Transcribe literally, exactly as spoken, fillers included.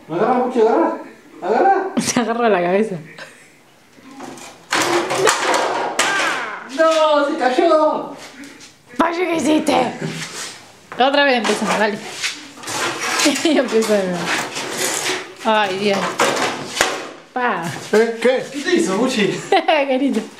Agarra, Puchi, agarra. Agarra. Se agarra la cabeza. ¡No! ¡Se cayó! ¡Payo, qué hiciste! Otra vez empezamos, dale. Y empezó de nuevo. Ay, Dios. Pa. ¿Eh? ¿Qué? ¿Qué te hizo, Puchi? Querido.